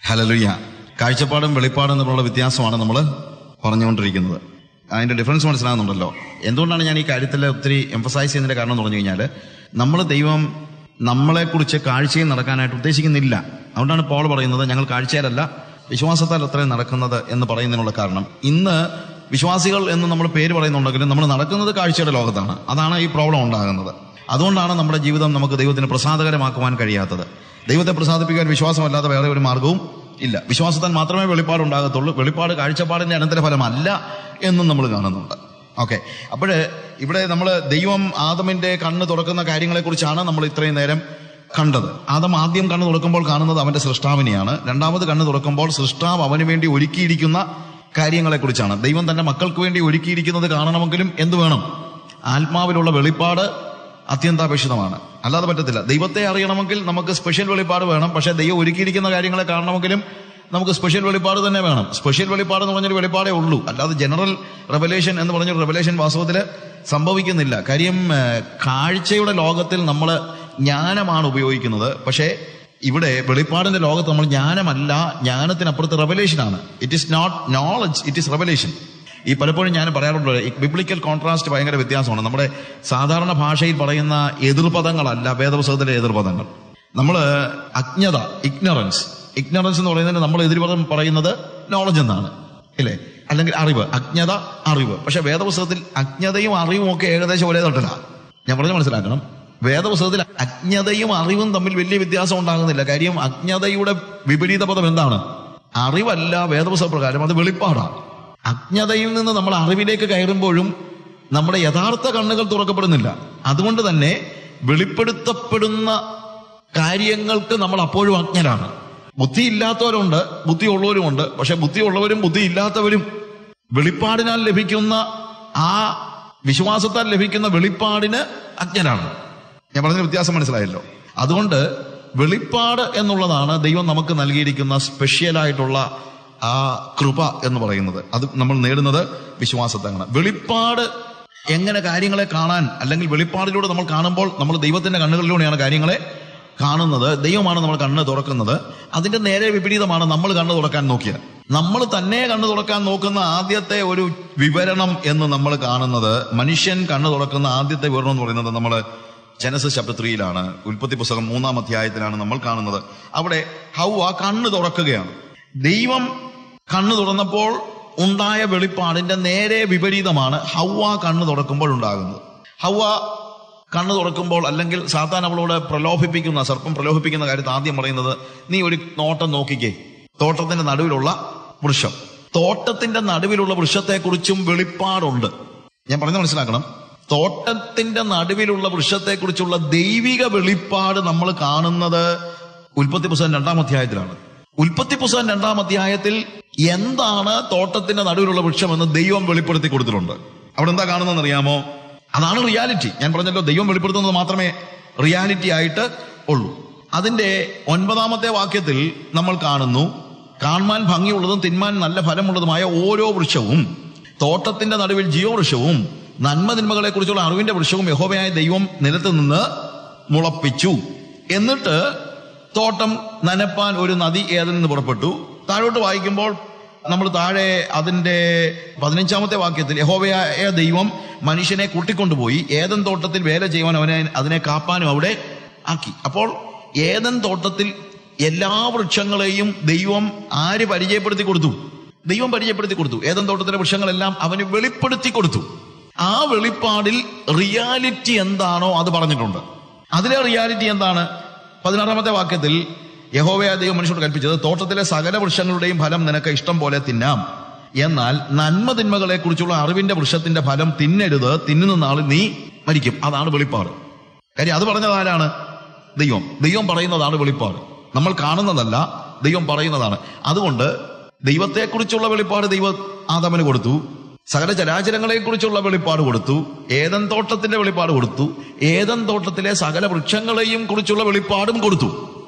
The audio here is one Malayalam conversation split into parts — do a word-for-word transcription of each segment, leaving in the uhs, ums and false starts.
ഹല്ലേലൂയ. കാഴ്ചപ്പാടും വെളിപ്പാടും തമ്മിലുള്ള വ്യത്യാസമാണ് നമ്മൾ പറഞ്ഞുകൊണ്ടിരിക്കുന്നത്. അതിൻ്റെ ഡിഫറൻസ് മനസ്സിലാകുന്നുണ്ടല്ലോ. എന്തുകൊണ്ടാണ് ഞാൻ ഈ കാര്യത്തിൽ ഒത്തിരി എംഫസൈസ് ചെയ്യുന്നതിൻ്റെ കാരണം എന്ന് പറഞ്ഞു കഴിഞ്ഞാൽ, നമ്മൾ ദൈവം നമ്മളെക്കുറിച്ച് കാഴ്ചയിൽ നടക്കാനായിട്ട് ഉദ്ദേശിക്കുന്നില്ല. അതുകൊണ്ടാണ് പോൾ പറയുന്നത് ഞങ്ങൾ കാഴ്ചയിലല്ല വിശ്വാസത്താൽ അത്രയും നടക്കുന്നത് എന്ന് പറയുന്നതിനുള്ള കാരണം. ഇന്ന് വിശ്വാസികൾ എന്ന് നമ്മൾ പേര് പറയുന്നുണ്ടെങ്കിലും നമ്മൾ നടക്കുന്നത് കാഴ്ചയുടെ ലോകത്താണ്. അതാണ് ഈ പ്രോബ്ലം ഉണ്ടാകുന്നത്. അതുകൊണ്ടാണ് നമ്മുടെ ജീവിതം നമുക്ക് ദൈവത്തിന് പ്രസാദകരമാക്കുവാൻ കഴിയാത്തത്. ദൈവത്തെ പ്രസാദിപ്പിക്കാൻ വിശ്വാസമല്ലാതെ വേറെ ഒരു മാർഗവും ഇല്ല. വിശ്വാസത്താൽ മാത്രമേ വെളിപ്പാട് ഉണ്ടാകത്തുള്ളൂ. വെളിപ്പാട് കാഴ്ചപ്പാടിൻ്റെ അനന്തരഫലമല്ല എന്നും നമ്മൾ കാണുന്നുണ്ട്. ഓക്കെ, അപ്പോൾ ഇവിടെ നമ്മൾ ദൈവം ആദമിൻ്റെ കണ്ണ് തുറക്കുന്ന കാര്യങ്ങളെക്കുറിച്ചാണ് നമ്മൾ ഇത്രയും നേരം കണ്ടത്. ആദം ആദ്യം കണ്ണ് തുറക്കുമ്പോൾ കാണുന്നത് അവൻ്റെ സൃഷ്ടാവിനെയാണ്. രണ്ടാമത് കണ്ണ് തുറക്കുമ്പോൾ സൃഷ്ടാവ് അവന് വേണ്ടി ഒരുക്കിയിരിക്കുന്ന കാര്യങ്ങളെക്കുറിച്ചാണ്. ദൈവം തൻ്റെ മക്കൾക്ക് വേണ്ടി ഒരുക്കിയിരിക്കുന്നത് കാണണമെങ്കിലും എന്ത് വേണം? ആത്മാവിലുള്ള വെളിപ്പാട് അത്യന്താപേക്ഷിതമാണ്. അല്ലാതെ പറ്റത്തില്ല. ദൈവത്തെ അറിയണമെങ്കിൽ നമുക്ക് സ്പെഷ്യൽ വെളിപ്പാട് വേണം. പക്ഷേ ദൈവം ഒരുക്കിയിരിക്കുന്ന കാര്യങ്ങളെ കാണണമെങ്കിലും നമുക്ക് സ്പെഷ്യൽ വെളിപ്പാട് തന്നെ വേണം. സ്പെഷ്യൽ വെളിപ്പാട് എന്ന് പറഞ്ഞൊരു വെളിപ്പാടേ ഉള്ളൂ. അല്ലാതെ ജനറൽ റെവലേഷൻ എന്ന് പറഞ്ഞൊരു റെവലേഷൻ വാസ്തവത്തിൽ സംഭവിക്കുന്നില്ല. കാര്യം കാഴ്ചയുടെ ലോകത്തിൽ നമ്മൾ ജ്ഞാനമാണ് ഉപയോഗിക്കുന്നത്. പക്ഷേ ഇവിടെ വെളിപ്പാടിന്റെ ലോകത്ത് നമ്മൾ ജ്ഞാനമല്ല, ജ്ഞാനത്തിനപ്പുറത്ത് റെവലേഷനാണ്. It is not knowledge, it is revelation. ഈ പലപ്പോഴും ഞാൻ പറയാറുള്ളത് ഈ ബിബ്ലിക്കൽ കോൺട്രാസ്റ്റ് ഭയങ്കര വ്യത്യാസമാണ്. നമ്മുടെ സാധാരണ ഭാഷയിൽ പറയുന്ന എതിർപദങ്ങളല്ല വേദപുസ്തകത്തിലെ എതിർപദങ്ങൾ. നമ്മൾ അജ്ഞത, ഇഗ്നറൻസ് ഇഗ്നറൻസ് എന്ന് പറയുന്നതിന് നമ്മൾ എതിർപദം പറയുന്നത് നോളജ് എന്നാണ്, ഇല്ലേ? അല്ലെങ്കിൽ അറിവ്. അജ്ഞത, അറിവ്. പക്ഷെ വേദപുസ്തകത്തിൽ അജ്ഞതയും അറിവും ഒക്കെ ഏകദേശം ഒരേ തട്ടിലാണ്. ഞാൻ പറഞ്ഞ് മനസ്സിലാക്കണം. വേദപുസ്തകത്തിൽ അജ്ഞതയും അറിവും തമ്മിൽ വലിയ വ്യത്യാസം ഉണ്ടാകുന്നില്ല. കാര്യം അജ്ഞതയുടെ വിപരീത പദം എന്താണ്? അറിവല്ല. വേദപുസ്തക പ്രകാരം അത് വെളിപ്പാടാണ്. അജ്ഞതയിൽ നിന്ന് നമ്മൾ അറിവിലേക്ക് കയറുമ്പോഴും നമ്മുടെ യഥാർത്ഥ കണ്ണുകൾ തുറക്കപ്പെടുന്നില്ല. അതുകൊണ്ട് തന്നെ വെളിപ്പെടുത്തപ്പെടുന്ന കാര്യങ്ങൾക്ക് നമ്മൾ അപ്പോഴും അജ്ഞരാണ്. ബുദ്ധിയില്ലാത്തവരുണ്ട്, ബുദ്ധിയുള്ളവരുമുണ്ട്. പക്ഷെ ബുദ്ധിയുള്ളവരും ബുദ്ധിയില്ലാത്തവരും വെളിപ്പാടിനാൽ ലഭിക്കുന്ന ആ വിശ്വാസത്താൽ ലഭിക്കുന്ന വെളിപ്പാടിന് അജ്ഞരാണ്. ഞാൻ പറഞ്ഞ വ്യത്യാസം മനസ്സിലായല്ലോ. അതുകൊണ്ട് വെളിപ്പാട് എന്നുള്ളതാണ് ദൈവം നമുക്ക് നൽകിയിരിക്കുന്ന സ്പെഷ്യലായിട്ടുള്ള ആ കൃപ എന്ന് പറയുന്നത്. അത് നമ്മൾ നേടുന്നത് വിശ്വാസത്താണ്. വെളിപ്പാട് എങ്ങനെ കാര്യങ്ങളെ കാണാൻ, അല്ലെങ്കിൽ വെളിപ്പാടിലൂടെ നമ്മൾ കാണുമ്പോൾ നമ്മൾ ദൈവത്തിന്റെ കണ്ണുകളിലൂടെയാണ് കാര്യങ്ങളെ കാണുന്നത്. ദൈവമാണ് നമ്മൾ കണ്ണ് തുറക്കുന്നത്. അതിന്റെ നേരെ വിപരീതമാണ് നമ്മൾ കണ്ണ് തുറക്കാൻ നോക്കിയത്. നമ്മൾ തന്നെ കണ്ണ് തുറക്കാൻ നോക്കുന്ന ആദ്യത്തെ ഒരു വിവരണം എന്ന് നമ്മൾ കാണുന്നത്, മനുഷ്യൻ കണ്ണ് തുറക്കുന്ന ആദ്യത്തെ വിവരണം എന്ന് പറയുന്നത് നമ്മൾ ജനസിസ് ചാപ്റ്റർ ത്രീയിലാണ്. ഉൽപ്പത്തി പുസ്തകം മൂന്നാം അധ്യായത്തിലാണ് നമ്മൾ കാണുന്നത്. അവിടെ ഹൗവ കണ്ണ് തുറക്കുകയാണ്. ദൈവം കണ്ണ് തുറന്നപ്പോൾ ഉണ്ടായ വെളിപ്പാടിന്റെ നേരെ വിപരീതമാണ് ഹൗവ കണ്ണ് തുറക്കുമ്പോൾ ഉണ്ടാകുന്നത്. ഹൗവ കണ്ണ് തുറക്കുമ്പോൾ, അല്ലെങ്കിൽ സാത്താൻ അവളോട് പ്രലോഭിപ്പിക്കുന്ന, സർപ്പം പ്രലോഭിപ്പിക്കുന്ന കാര്യത്തിൽ ആദ്യം പറയുന്നത്, നീ ഒരു നോട്ടം നോക്കിക്കേ, തോട്ടത്തിന്റെ നടുവിലുള്ള വൃക്ഷം. തോട്ടത്തിന്റെ നടുവിലുള്ള വൃക്ഷത്തെക്കുറിച്ചും വെളിപ്പാടുണ്ട്. ഞാൻ പറഞ്ഞത് മനസ്സിലാക്കണം. തോട്ടത്തിന്റെ നടുവിലുള്ള വൃക്ഷത്തെക്കുറിച്ചുള്ള ദൈവിക വെളിപ്പാട് നമ്മൾ കാണുന്നത് ഉൽപ്പത്തി പുസ്തകം രണ്ടാം അധ്യായത്തിലാണ്. ഉൽപ്പത്തി പുസ്തകം രണ്ടാം അധ്യായത്തിൽ എന്താണ് തോട്ടത്തിന്റെ നടുവിലുള്ള വൃക്ഷമെന്ന് ദൈവം വെളിപ്പെടുത്തി കൊടുത്തിട്ടുണ്ട്. അവിടെ എന്താ കാണുന്നതെന്ന് അറിയാമോ? അതാണ് റിയാലിറ്റി. ഞാൻ പറഞ്ഞല്ലോ, ദൈവം വെളിപ്പെടുത്തുന്നത് മാത്രമേ റിയാലിറ്റി ആയിട്ട് ഉള്ളൂ. അതിന്റെ ഒൻപതാമത്തെ വാക്യത്തിൽ നമ്മൾ കാണുന്നു, കാണാൻ ഭംഗിയുള്ളതും തിന്മാൻ നല്ല ഫലമുള്ളതുമായ ഓരോ വൃക്ഷവും, തോട്ടത്തിന്റെ നടുവിൽ ജീവവൃക്ഷവും നന്മ തിന്മകളെ കുറിച്ചുള്ള അറിവിന്റെ വൃക്ഷവും യഹോവയായ ദൈവം നിലത്ത് നിന്ന് മുളപ്പിച്ചു. എന്നിട്ട് തോട്ടം നനപ്പാൻ ഒരു നദി ഏതിൽ നിന്ന് പുറപ്പെട്ടു. താഴോട്ട് വായിക്കുമ്പോൾ നമ്മൾ താഴെ അതിന്റെ പതിനഞ്ചാമത്തെ വാക്യത്തിൽ യഹോവയായ ദൈവം മനുഷ്യനെ കൂട്ടിക്കൊണ്ടുപോയി ഏദൻ തോട്ടത്തിൽ വേല ചെയ്യുവാൻ അവനെ അതിനെ കാപ്പാനും അവിടെ ആക്കി. അപ്പോൾ ഏദൻ തോട്ടത്തിൽ എല്ലാ വൃക്ഷങ്ങളെയും ദൈവം ആര് പരിചയപ്പെടുത്തി കൊടുത്തു? ദൈവം പരിചയപ്പെടുത്തി കൊടുത്തു. ഏദൻ തോട്ടത്തിലെ വൃക്ഷങ്ങളെല്ലാം അവന് വെളിപ്പെടുത്തി കൊടുത്തു. ആ വെളിപ്പാടിൽ റിയാലിറ്റി എന്താണോ അത് പറഞ്ഞിട്ടുണ്ട്. അതിലെ റിയാലിറ്റി എന്താണ്? പതിനാറാമത്തെ വാക്യത്തിൽ യഹോവയായ ദൈവം മനുഷ്യനോട് കൽപ്പിച്ചത്, തോട്ടത്തിലെ സകല വൃക്ഷങ്ങളുടെയും ഫലം നിനക്ക് ഇഷ്ടം പോലെ തിന്നാം, എന്നാൽ നന്മ തിന്മകളെ കുറിച്ചുള്ള അറിവിന്റെ വൃക്ഷത്തിന്റെ ഫലം തിന്നരുത്, തിന്നുന്ന നാളിൽ നീ മരിക്കും. അതാണ് വെളിപ്പാട്. കാര്യം അത് പറഞ്ഞത് ആരാണ്? ദൈവം. ദൈവം പറയുന്നതാണ് വെളിപ്പാട്. നമ്മൾ കാണുന്നതല്ല, ദൈവം പറയുന്നതാണ്. അതുകൊണ്ട് ദൈവത്തെക്കുറിച്ചുള്ള വെളിപ്പാട് ദൈവം ആദാമിന് കൊടുത്തു. സകല ചരാചരങ്ങളെ കുറിച്ചുള്ള വെളിപ്പാട് കൊടുത്തു. ഏദൻ തോട്ടത്തിന്റെ വെളിപ്പാട് കൊടുത്തു. ഏദൻ തോട്ടത്തിലെ സകല വൃക്ഷങ്ങളെയും കുറിച്ചുള്ള വെളിപ്പാടും കൊടുത്തു.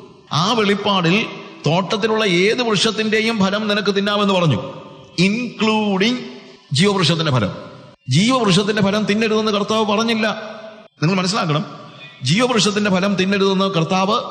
ആ വെളിപ്പാടിൽ തോട്ടത്തിലുള്ള ഏത് വൃക്ഷത്തിന്റെയും ഫലം നിനക്ക് തിന്നാമെന്ന് പറഞ്ഞു, ഇൻക്ലൂഡിങ് ജീവവൃക്ഷത്തിന്റെ ഫലം. ജീവവൃക്ഷത്തിന്റെ ഫലം തിന്നരുതെന്ന് കർത്താവ് പറഞ്ഞില്ല. നിങ്ങൾ മനസ്സിലാക്കണം. ജീവവൃക്ഷത്തിന്റെ ഫലം തിന്നരുതെന്ന് കർത്താവ്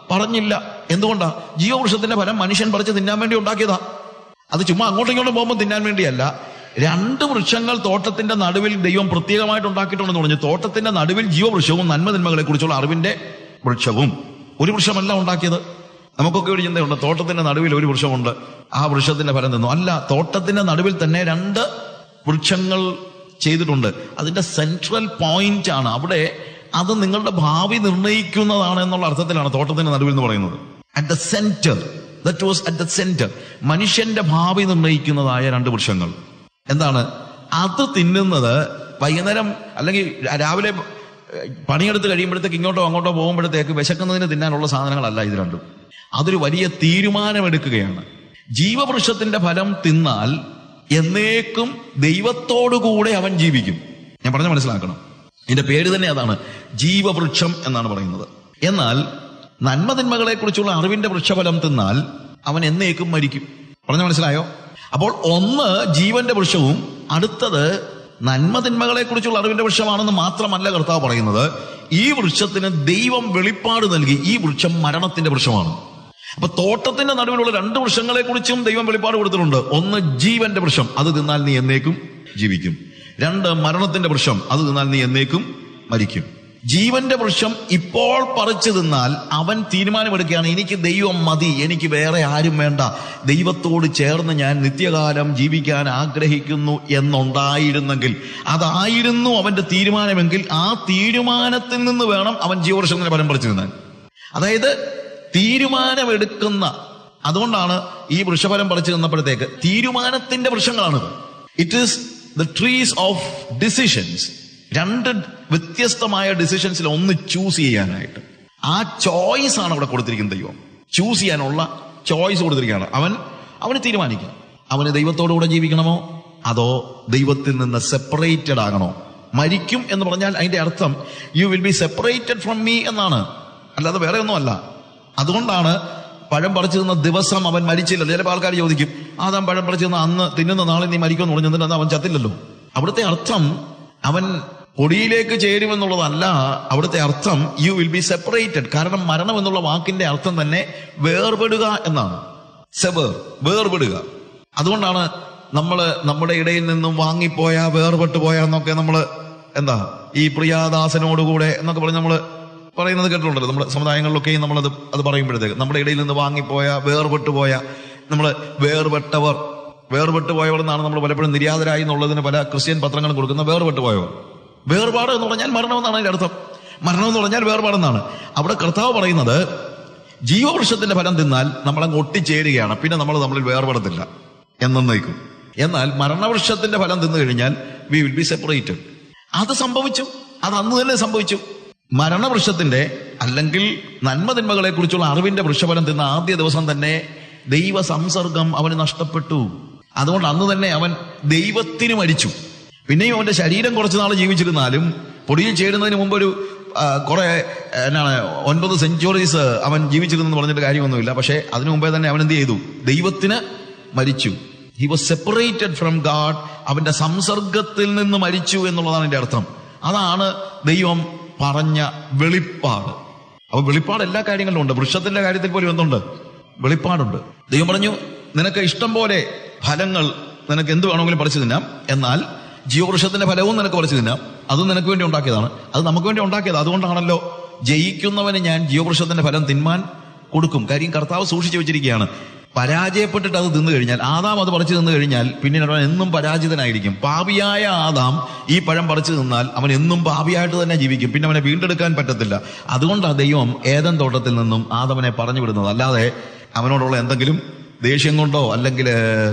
പറഞ്ഞില്ല. എന്തുകൊണ്ടാ? ജീവവൃക്ഷത്തിന്റെ ഫലം മനുഷ്യൻ പറിച്ച് തിന്നാൻ വേണ്ടി ഉണ്ടാക്കിയതാ. അത് ചുമ്മാ അങ്ങോട്ടും ഇങ്ങോട്ടും പോകുമ്പോൾ തിന്നാൻ വേണ്ടിയല്ല. രണ്ട് വൃക്ഷങ്ങൾ തോട്ടത്തിന്റെ നടുവിൽ ദൈവം പ്രത്യേകമായിട്ട് ഉണ്ടാക്കിയിട്ടുണ്ടെന്ന് പറഞ്ഞു. തോട്ടത്തിന്റെ നടുവിൽ ജീവവൃക്ഷവും നന്മതിന്മകളെ കുറിച്ചുള്ള അറിവിന്റെ വൃക്ഷവും. ഒരു വൃക്ഷമല്ല ഉണ്ടാക്കിയത്. നമുക്കൊക്കെ ഒരു ചിന്തയുണ്ട്, തോട്ടത്തിന്റെ നടുവിൽ ഒരു വൃക്ഷമുണ്ട്, ആ വൃക്ഷത്തിന്റെ ഫലം തിന്നു. അല്ല, തോട്ടത്തിന്റെ നടുവിൽ തന്നെ രണ്ട് വൃക്ഷങ്ങൾ ചെയ്തിട്ടുണ്ട്. അതിന്റെ സെൻട്രൽ പോയിന്റ് ആണ് അവിടെ. അത് നിങ്ങളുടെ ഭാവി നിർണ്ണയിക്കുന്നതാണ് എന്നുള്ള അർത്ഥത്തിലാണ് തോട്ടത്തിന്റെ നടുവിൽ എന്ന് പറയുന്നത്. At the center, that was at the center. മനുഷ്യന്റെ ഭാവി നിർണ്ണയിക്കുന്നതായ രണ്ട് വൃക്ഷങ്ങൾ. എന്താണ് അത്? തിന്നുന്നത് വൈകുന്നേരം അല്ലെങ്കിൽ രാവിലെ പണിയെടുത്ത് കഴിയുമ്പോഴത്തേക്ക് ഇങ്ങോട്ടോ അങ്ങോട്ടോ പോകുമ്പോഴത്തേക്ക് വിശക്കുന്നതിന് തിന്നാനുള്ള സാധനങ്ങളല്ല ഇത് രണ്ടും. അതൊരു വലിയ തീരുമാനമെടുക്കുകയാണ്. ജീവവൃക്ഷത്തിന്റെ ഫലം തിന്നാൽ എന്നേക്കും ദൈവത്തോടുകൂടെ അവൻ ജീവിക്കും. ഞാൻ പറഞ്ഞ മനസ്സിലാക്കണം, ഇതിന്റെ പേര് തന്നെ അതാണ്, ജീവവൃക്ഷം എന്നാണ് പറയുന്നത്. എന്നാൽ നന്മതിന്മകളെ കുറിച്ചുള്ള അറിവിന്റെ വൃക്ഷഫലം തിന്നാൽ അവൻ എന്നേക്കും മരിക്കും. പറഞ്ഞ മനസ്സിലായോ? അപ്പോൾ ഒന്ന് ജീവന്റെ വൃക്ഷവും അടുത്തത് നന്മതിന്മകളെ കുറിച്ചുള്ള അറിവിന്റെ വൃക്ഷമാണെന്ന് മാത്രമല്ല കർത്താവ് പറയുന്നത്, ഈ വൃക്ഷത്തിന് ദൈവം വെളിപ്പാട് നൽകി. ഈ വൃക്ഷം മരണത്തിന്റെ വൃക്ഷമാണ്. അപ്പൊ തോട്ടത്തിന്റെ നടുവിലുള്ള രണ്ട് വൃക്ഷങ്ങളെ കുറിച്ചും ദൈവം വെളിപ്പാട് കൊടുത്തിട്ടുണ്ട്. ഒന്ന് ജീവന്റെ വൃക്ഷം, അത് തിന്നാൽ നീ എന്നേക്കും ജീവിക്കും. രണ്ട് മരണത്തിന്റെ വൃക്ഷം, അത് തിന്നാൽ നീ എന്നേക്കും മരിക്കും. ജീവന്റെ വൃക്ഷം ഇപ്പോൾ പറിച്ചു തിന്നാൽ അവൻ തീരുമാനമെടുക്കുകയാണ്, എനിക്ക് ദൈവം മതി, എനിക്ക് വേറെ ആരും വേണ്ട, ദൈവത്തോട് ചേർന്ന് ഞാൻ നിത്യകാലം ജീവിക്കാൻ ആഗ്രഹിക്കുന്നു എന്നുണ്ടായിരുന്നെങ്കിൽ, അതായിരുന്നു അവന്റെ തീരുമാനമെങ്കിൽ ആ തീരുമാനത്തിൽ നിന്ന് വേണം അവൻ ജീവവൃക്ഷത്തിന്റെ ഫലം പറിച്ചു തിന്നാൻ. അതായത് തീരുമാനമെടുക്കുന്ന, അതുകൊണ്ടാണ് ഈ വൃക്ഷഫലം പറിച്ചു തിന്നപ്പോഴത്തേക്ക് തീരുമാനത്തിന്റെ വൃക്ഷങ്ങളാണിത്. It is the trees of decisions. രണ്ട് വ്യത്യസ്തമായ ഡിസിഷൻസിൽ ഒന്ന് ചൂസ് ചെയ്യാനായിട്ട്, ആ ചോയ്സ് ആണ് അവിടെ കൊടുത്തിരിക്കുന്നത്. ദൈവം ചൂസ് ചെയ്യാനുള്ള ചോയ്സ് കൊടുത്തിരിക്കുകയാണ്. അവൻ അവന് തീരുമാനിക്കാം, അവന് ദൈവത്തോടുകൂടെ ജീവിക്കണമോ അതോ ദൈവത്തിൽ നിന്ന് സെപ്പറേറ്റഡ് ആകണോ. മരിക്കും എന്ന് പറഞ്ഞാൽ അതിന്റെ അർത്ഥം you will be separated from me എന്നാണ്, അല്ലാതെ വേറെ ഒന്നുമല്ല. അതുകൊണ്ടാണ് പഴം പറിച്ചു തിന്ന ദിവസം അവൻ മരിച്ചില്ല. ചിലപ്പോൾ ആൾക്കാർ ചോദിക്കും, ആദാം പഴം പറിച്ചു തിന്ന അന്ന് തിന്നുന്ന നാളെ നീ മരിക്കുമെന്ന് പറഞ്ഞു, എന്നിട്ട് അവൻ ചത്തില്ലല്ലോ. അവിടുത്തെ അർത്ഥം അവൻ പൊടിയിലേക്ക് ചേരുമെന്നുള്ളതല്ല. അവിടുത്തെ അർത്ഥം യു വിൽ ബി സെപ്പറേറ്റഡ്. കാരണം മരണം എന്നുള്ള വാക്കിന്റെ അർത്ഥം തന്നെ വേർപെടുക എന്നാണ്. സെബർ, വേർപെടുക. അതുകൊണ്ടാണ് നമ്മൾ നമ്മുടെ ഇടയിൽ നിന്നും വാങ്ങിപ്പോയ, വേർപെട്ടു പോയ എന്നൊക്കെ നമ്മൾ എന്താ ഈ പ്രിയാദാസനോടുകൂടെ എന്നൊക്കെ പറഞ്ഞ് നമ്മൾ പറയുന്നത് കേട്ടിട്ടുണ്ടല്ലോ. നമ്മുടെ സമുദായങ്ങളിലൊക്കെയും നമ്മളത് അത് പറയുമ്പോഴത്തേക്ക് നമ്മുടെ ഇടയിൽ നിന്ന് വാങ്ങിപ്പോയ, വേർപെട്ടു പോയ, നമ്മൾ വേർപെട്ടവർ, വേർപെട്ടു പോയവർ എന്നാണ് നമ്മൾ പലപ്പോഴും നിര്യാതരായി എന്നുള്ളതിന് പല ക്രിസ്ത്യൻ പത്രങ്ങളും കൊടുക്കുന്ന വേർപെട്ടു പോയവർ. വേർപാട് എന്ന് പറഞ്ഞാൽ മരണമെന്നാണ് അതിന്റെ അർത്ഥം. മരണം എന്ന് പറഞ്ഞാൽ വേർപാടെന്നാണ്. അവിടെ കർത്താവ് പറയുന്നത് ജീവവൃക്ഷത്തിന്റെ ഫലം തിന്നാൽ നമ്മളങ്ങ് ഒട്ടിച്ചേരുകയാണ്, പിന്നെ നമ്മൾ നമ്മളിൽ വേർപെടത്തില്ല എന്നേക്കും. എന്നാൽ മരണവൃക്ഷത്തിന്റെ ഫലം തിന്നു കഴിഞ്ഞാൽ വി വിൽ ബി സെപ്പറേറ്റഡ്. അത് സംഭവിച്ചു, അത് അന്ന് തന്നെ സംഭവിച്ചു. മരണവൃക്ഷത്തിന്റെ അല്ലെങ്കിൽ നന്മതിന്മകളെ കുറിച്ചുള്ള അറിവിന്റെ വൃക്ഷഫലം തിന്ന ആദ്യ ദിവസം തന്നെ ദൈവ സംസർഗം അവന് നഷ്ടപ്പെട്ടു. അതുകൊണ്ട് അന്ന് തന്നെ അവൻ ദൈവത്തിന് മരിച്ചു. പിന്നെയും അവന്റെ ശരീരം കുറച്ചു നാൾ ജീവിച്ചിരുന്നാലും പൊടിയിൽ ചേരുന്നതിന് മുമ്പ് ഒരു കുറെ എന്നാണ് ഒൻപത് സെഞ്ചുറീസ് അവൻ ജീവിച്ചിരുന്നെന്ന് പറഞ്ഞിട്ട് കാര്യമൊന്നുമില്ല. പക്ഷെ അതിനു മുമ്പേ തന്നെ അവൻ എന്ത് ചെയ്തു? ദൈവത്തിന് മരിച്ചു. He was separated from God. അവന്റെ സംസർഗത്തിൽ നിന്ന് മരിച്ചു എന്നുള്ളതാണ് എന്റെ അർത്ഥം. അതാണ് ദൈവം പറഞ്ഞ വെളിപ്പാട്. അപ്പൊ വെളിപ്പാട് എല്ലാ കാര്യങ്ങളിലും ഉണ്ട്. വൃക്ഷത്തിന്റെ കാര്യത്തിൽ പോലും എന്തുണ്ട്? വെളിപ്പാടുണ്ട്. ദൈവം പറഞ്ഞു, നിനക്ക് ഇഷ്ടം പോലെ ഫലങ്ങൾ നിനക്ക് എന്ത് വേണമെങ്കിലും പറിച്ചു തിന്നാം, എന്നാൽ ജീവവൃക്ഷത്തിന്റെ ഫലവും നിനക്ക് പറിച്ചു തിന്നാം. അതും നിനക്ക് വേണ്ടി ഉണ്ടാക്കിയതാണ്, അത് നമുക്ക് വേണ്ടി ഉണ്ടാക്കിയത്. അതുകൊണ്ടാണല്ലോ ജയിക്കുന്നവന് ഞാൻ ജീവവൃക്ഷത്തിന്റെ ഫലം തിന്മാൻ കൊടുക്കും. കാര്യം കർത്താവ് സൂക്ഷിച്ചു വെച്ചിരിക്കുകയാണ്. പരാജയപ്പെട്ടിട്ട് അത് തിന്നു കഴിഞ്ഞാൽ, ആദാം അത് പറിച്ചു തിന്നു കഴിഞ്ഞാൽ പിന്നെ അവൻ എന്നും പരാജിതനായിരിക്കും. പാപിയായ ആദാം ഈ പഴം പറിച്ചു തിന്നാൽ അവൻ എന്നും പാപിയായിട്ട് തന്നെ ജീവിക്കും. പിന്നെ അവനെ വീണ്ടെടുക്കാൻ പറ്റത്തില്ല. അതുകൊണ്ടാണ് ദൈവം ഏദൻ തോട്ടത്തിൽ നിന്നും ആദാമിനെ പറഞ്ഞു വിടുന്നത്. അല്ലാതെ അവനോടുള്ള എന്തെങ്കിലും ദേഷ്യം കൊണ്ടോ അല്ലെങ്കിൽ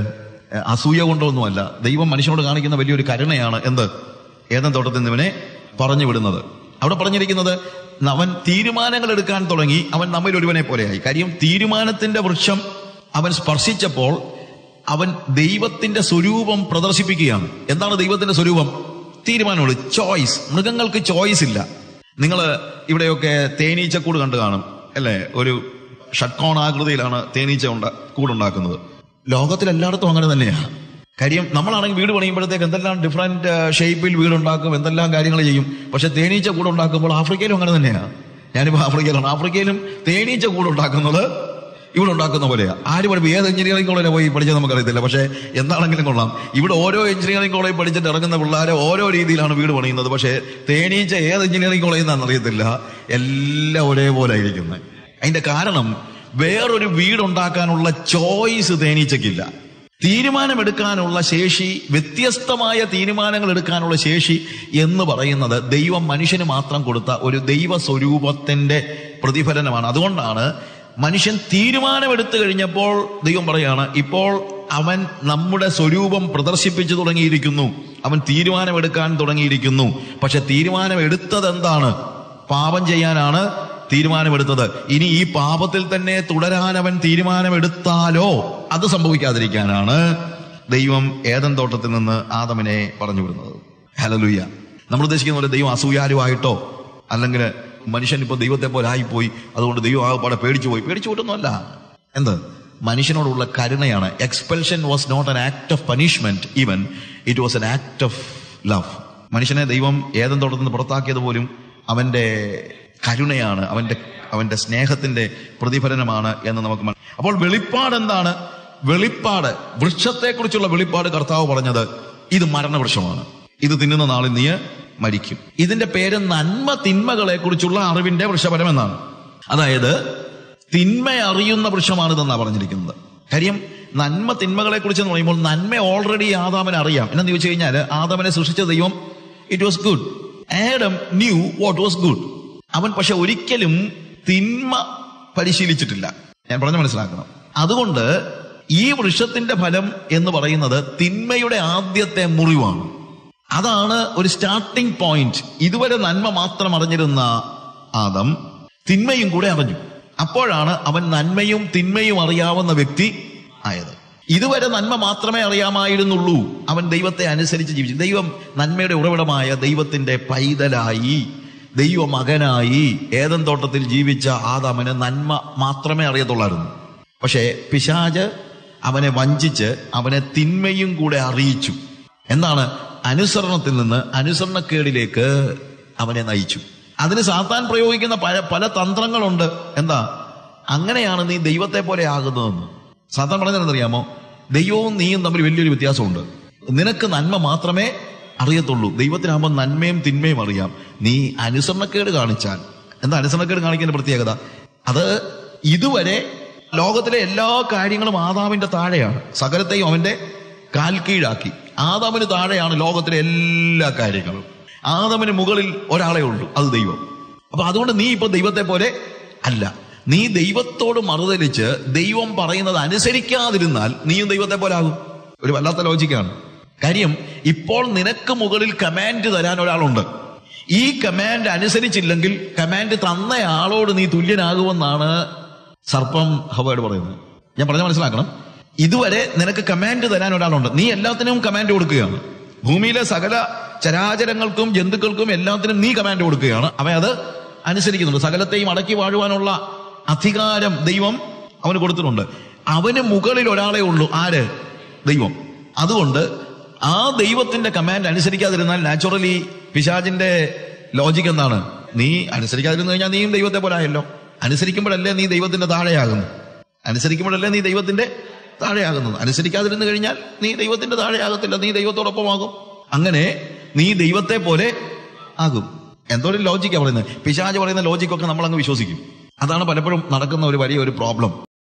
അസൂയ കൊണ്ടോ ഒന്നുമല്ല. ദൈവം മനുഷ്യനോട് കാണിക്കുന്ന വലിയൊരു കരുണയാണ് എന്ത്? ഏദൻ തോട്ടത്തിൽ നിന്ന് ഇവനെ പറഞ്ഞു വിടുന്നത്. അവിടെ പറഞ്ഞിരിക്കുന്നത് അവൻ തീരുമാനങ്ങൾ എടുക്കാൻ തുടങ്ങി, അവൻ നമ്മിൽ ഒരുവനെ പോലെയായി. കാര്യം തീരുമാനത്തിന്റെ വൃക്ഷം അവൻ സ്പർശിച്ചപ്പോൾ അവൻ ദൈവത്തിന്റെ സ്വരൂപം പ്രദർശിപ്പിക്കുകയാണ്. എന്താണ് ദൈവത്തിന്റെ സ്വരൂപം? തീരുമാനമുള്ളൂ, ചോയ്സ്. മൃഗങ്ങൾക്ക് ചോയ്സ് ഇല്ല. നിങ്ങൾ ഇവിടെയൊക്കെ തേനീച്ചക്കൂട് കണ്ടു കാണും അല്ലേ? ഒരു ഷട്കോണാകൃതിയിലാണ് തേനീച്ച ഉണ്ട കൂടുണ്ടാക്കുന്നത്. ലോകത്തിലെല്ലായിടത്തും അങ്ങനെ തന്നെയാണ്. കാര്യം നമ്മളാണെങ്കിൽ വീട് പണിയുമ്പോഴത്തേക്ക് എന്തെല്ലാം ഡിഫറെന്റ് ഷേപ്പിൽ വീടുണ്ടാക്കും, എന്തെല്ലാം കാര്യങ്ങൾ ചെയ്യും. പക്ഷെ തേനീച്ച കൂടെ ഉണ്ടാക്കുമ്പോൾ ആഫ്രിക്കയിലും അങ്ങനെ തന്നെയാണ്. ഞാനിപ്പോൾ ആഫ്രിക്കയിലാണ്. ആഫ്രിക്കയിലും തേനീച്ച കൂട് ഉണ്ടാക്കുന്നത് ഇവിടെ ഉണ്ടാക്കുന്ന പോലെയാണ്. ആര് പഠിപ്പ് ഏത് എഞ്ചിനീയറിംഗ് കോളേജിൽ പോയി പഠിച്ചത് നമുക്കറിയത്തില്ല. പക്ഷേ എന്താണെങ്കിലും കൊള്ളാം, ഇവിടെ ഓരോ എഞ്ചിനീയറിംഗ് കോളേജ് പഠിച്ചിട്ട് ഇറങ്ങുന്ന പിള്ളേരെ ഓരോ രീതിയിലാണ് വീട് പണിയുന്നത്. പക്ഷേ തേനീച്ച ഏത് എഞ്ചിനീയറിംഗ് കോളേജിൽ നിന്നാണെന്ന് അറിയത്തില്ല, എല്ലാം ഒരേപോലെ ആയിരിക്കുന്നത്. അതിന്റെ കാരണം വേറൊരു വീടുണ്ടാക്കാനുള്ള ചോയ്സ് തേനീച്ചയ്ക്കില്ല. തീരുമാനമെടുക്കാനുള്ള ശേഷി, വ്യത്യസ്തമായ തീരുമാനങ്ങൾ എടുക്കാനുള്ള ശേഷി എന്ന് പറയുന്നത് ദൈവം മനുഷ്യന് മാത്രം കൊടുത്ത ഒരു ദൈവ സ്വരൂപത്തിന്റെ പ്രതിഫലനമാണ്. അതുകൊണ്ടാണ് മനുഷ്യൻ തീരുമാനമെടുത്തു കഴിഞ്ഞപ്പോൾ ദൈവം പറയാണ്, ഇപ്പോൾ അവൻ നമ്മുടെ സ്വരൂപം പ്രദർശിപ്പിച്ചു തുടങ്ങിയിരിക്കുന്നു, അവൻ തീരുമാനമെടുക്കാൻ തുടങ്ങിയിരിക്കുന്നു. പക്ഷെ തീരുമാനം എടുത്തത് എന്താണ്? പാപം ചെയ്യാനാണ് തീരുമാനമെടുത്തത്. ഇനി ഈ പാപത്തിൽ തന്നെ തുടരാൻ അവൻ തീരുമാനമെടുത്താലോ അത് സംഭവിക്കാതിരിക്കാനാണ് ദൈവം ഏദൻ തോട്ടത്തിൽ നിന്ന് ആദമിനെ പറഞ്ഞു വിടുന്നത്. ഹല്ലേലൂയ. നമ്മൾ ഉദ്ദേശിക്കുന്ന പോലെ ദൈവം അസൂയാലുവായിട്ടോ അല്ലെങ്കിൽ മനുഷ്യൻ ഇപ്പൊ ദൈവത്തെ പോലെ ആയിപ്പോയി, അതുകൊണ്ട് ദൈവം ആകപ്പാടെ പേടിച്ചു പോയി. പേടിച്ചു പോയിട്ടൊന്നുമല്ല. എന്ത്? മനുഷ്യനോടുള്ള കരുണയാണ്. Expulsion was not an act of punishment, even it was an act of love. മനുഷ്യനെ ദൈവം ഏദൻ തോട്ടത്തിൽ നിന്ന് പുറത്താക്കിയത് പോലും അവന്റെ കരുണയാണ്, അവന്റെ അവന്റെ സ്നേഹത്തിന്റെ പ്രതിഫലനമാണ് എന്ന് നമുക്ക് മനസ്സിലാക്കാം. അപ്പോൾ വെളിപ്പാട് എന്താണ്? വെളിപ്പാട്, വൃക്ഷത്തെക്കുറിച്ചുള്ള വെളിപ്പാട് കർത്താവ് പറഞ്ഞത് ഇത് മരണവൃക്ഷമാണ്, ഇത് തിന്നുന്ന നാളിൽ നീ മരിക്കും. ഇതിന്റെ പേര് നന്മ തിന്മകളെ കുറിച്ചുള്ള അറിവിന്റെ വൃക്ഷഫലം എന്നാണ്. അതായത് തിന്മ അറിയുന്ന വൃക്ഷമാണിതെന്നാണ് പറഞ്ഞിരിക്കുന്നത്. കാര്യം നന്മ തിന്മകളെ കുറിച്ച് എന്ന് പറയുമ്പോൾ നന്മ ഓൾറെഡി ആദാമിനെ അറിയാം. എന്നു ചോദിച്ചു കഴിഞ്ഞാൽ ആദാമിനെ സൃഷ്ടിച്ച ദൈവം it was good. Adam knew what was good. അവൻ പക്ഷെ ഒരിക്കലും തിന്മ പരിശീലിച്ചിട്ടില്ല. ഞാൻ പറഞ്ഞ് മനസ്സിലാക്കണം. അതുകൊണ്ട് ഈ വൃക്ഷത്തിന്റെ ഫലം എന്ന് പറയുന്നത് തിന്മയുടെ ആദ്യത്തെ മുറിവാണ്. അതാണ് ഒരു സ്റ്റാർട്ടിംഗ് പോയിന്റ്. ഇതുവരെ നന്മ മാത്രം അറിഞ്ഞിരുന്ന ആദം തിന്മയും കൂടെ അറിഞ്ഞു. അപ്പോഴാണ് അവൻ നന്മയും തിന്മയും അറിയാവുന്ന വ്യക്തി ആയത്. ഇതുവരെ നന്മ മാത്രമേ അറിയാമായിരുന്നുള്ളൂ. അവൻ ദൈവത്തെ അനുസരിച്ച് ജീവിച്ചു. ദൈവം നന്മയുടെ ഉറവിടമായ ദൈവത്തിന്റെ പൈതലായി, ദൈവ മകനായി ഏദൻ തോട്ടത്തിൽ ജീവിച്ച ആദാമിന് നന്മ മാത്രമേ അറിയത്തുള്ളായിരുന്നു. പക്ഷേ പിശാച് അവനെ വഞ്ചിച്ച് അവനെ തിന്മയും കൂടെ അറിയിച്ചു. എന്താണ്? അനുസരണത്തിൽ നിന്ന് അനുസരണക്കേടിലേക്ക് അവനെ നയിച്ചു. അതിന് സാത്താൻ പ്രയോഗിക്കുന്ന പല പല തന്ത്രങ്ങളുണ്ട്. എന്താ? അങ്ങനെയാണ് നീ ദൈവത്തെ പോലെ ആകുന്നതെന്ന് സാത്താൻ പറഞ്ഞതെന്നറിയാമോ? ദൈവവും നീയും തമ്മിൽ വലിയൊരു വ്യത്യാസമുണ്ട്. നിനക്ക് നന്മ മാത്രമേ അറിയത്തുള്ളൂ, ദൈവത്തിനാകുമ്പോൾ നന്മയും തിന്മയും അറിയാം. നീ അനുസരണക്കേട് കാണിച്ചാൽ, എന്താ അനുസരണക്കേട് കാണിക്കുന്ന പ്രത്യേകത? അത് ഇതുവരെ ലോകത്തിലെ എല്ലാ കാര്യങ്ങളും ആദാമിന്റെ താഴെയാണ്. സകലത്തെയും അവന്റെ കാൽ കീഴാക്കി. ആദാമിന് താഴെയാണ് ലോകത്തിലെ എല്ലാ കാര്യങ്ങളും. ആദാമിന് മുകളിൽ ഒരാളെ ഉള്ളൂ, അത് ദൈവം. അപ്പൊ അതുകൊണ്ട് നീ ഇപ്പൊ ദൈവത്തെ പോലെ അല്ല. നീ ദൈവത്തോട് മറുതലിച്ച് ദൈവം പറയുന്നത് അനുസരിക്കാതിരുന്നാൽ നീയും ദൈവത്തെ പോലെ ആകും. ഒരു വല്ലാത്ത ലോജിക്കാണ്. കാര്യം ഇപ്പോൾ നിനക്ക് മുകളിൽ കമാൻഡ് തരാൻ ഒരാളുണ്ട്. ഈ കമാൻഡ് അനുസരിച്ചില്ലെങ്കിൽ കമാൻഡ് തന്നയാളോട് നീ തുല്യനാകുമെന്നാണ് സർപ്പം ഹവയോട് പറയുന്നത്. ഞാൻ പറഞ്ഞ മനസ്സിലാക്കണം. ഇതുവരെ നിനക്ക് കമാൻഡ് തരാൻ ഒരാളുണ്ട്. നീ എല്ലാത്തിനും കമാൻഡ് കൊടുക്കുകയാണ്. ഭൂമിയിലെ സകല ചരാചരങ്ങൾക്കും ജന്തുക്കൾക്കും എല്ലാത്തിനും നീ കമാൻഡ് കൊടുക്കുകയാണ്. അവ അത് അനുസരിക്കുന്നുണ്ട്. സകലത്തെയും അടക്കി വാഴുവാനുള്ള അധികാരം ദൈവം അവന് കൊടുത്തിട്ടുണ്ട്. അവന് മുകളിൽ ഒരാളെ ഉള്ളൂ. ആര്? ദൈവം. അതുകൊണ്ട് ആ ദൈവത്തിന്റെ കമാൻഡ് അനുസരിക്കാതിരുന്നാൽ നാച്ചുറലി പിശാചിന്റെ ലോജിക്ക് എന്താണ്? നീ അനുസരിക്കാതിരുന്നു കഴിഞ്ഞാൽ നീയും ദൈവത്തെ പോലെ ആയല്ലോ. അനുസരിക്കുമ്പോഴല്ലേ നീ ദൈവത്തിന്റെ താഴെയാകുന്നു. അനുസരിക്കുമ്പോഴല്ലേ നീ ദൈവത്തിന്റെ താഴെയാകുന്നത്. അനുസരിക്കാതിരുന്നു കഴിഞ്ഞാൽ നീ ദൈവത്തിന്റെ താഴെയാകത്തില്ല, നീ ദൈവത്തോടൊപ്പമാകും. അങ്ങനെ നീ ദൈവത്തെ പോലെ ആകും. എന്തോ ഒരു ലോജിക്കാണ് പറയുന്നത്. പിശാച് പറയുന്ന ലോജിക്കൊക്കെ നമ്മൾ അങ്ങ് വിശ്വസിക്കും. അതാണ് പലപ്പോഴും നടക്കുന്ന ഒരു വലിയ ഒരു പ്രോബ്ലം.